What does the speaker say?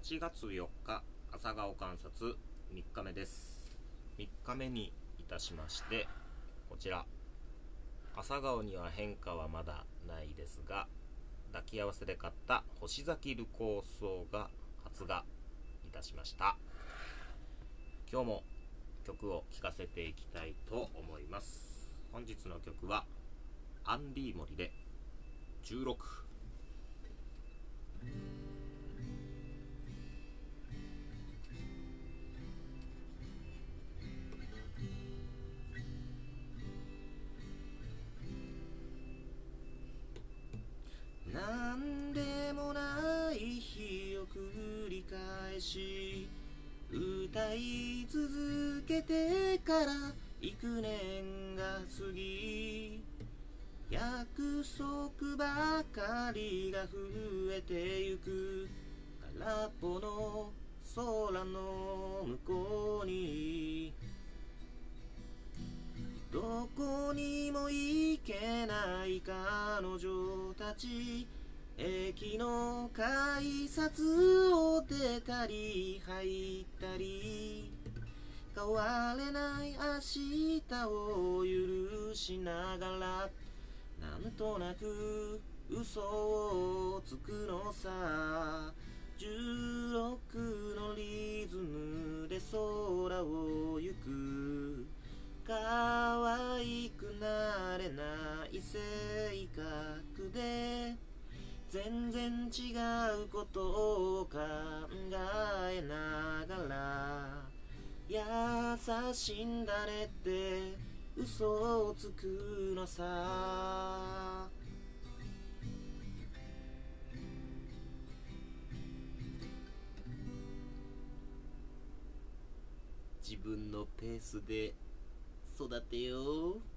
8月4日朝顔観察3日目です。3日目にいたしまして、こちら朝顔には変化はまだないですが、抱き合わせで買った星崎流行草が発芽いたしました。今日も曲を聴かせていきたいと思います。本日の曲はアンディモリで16。なんでもない日を繰り返し歌い続けてから幾年が過ぎ、約束ばかりが増えてゆく空っぽの空の向こうに、どこにも行けない彼女たち、駅の改札を出たり入ったり、変われない明日を許しながら、なんとなく嘘をつくのさ。16のリズムで空を行く、可愛くなれない性格で全然違うことを考えながら、優しいんだねって嘘をつくのさ。自分のペースで育てよう。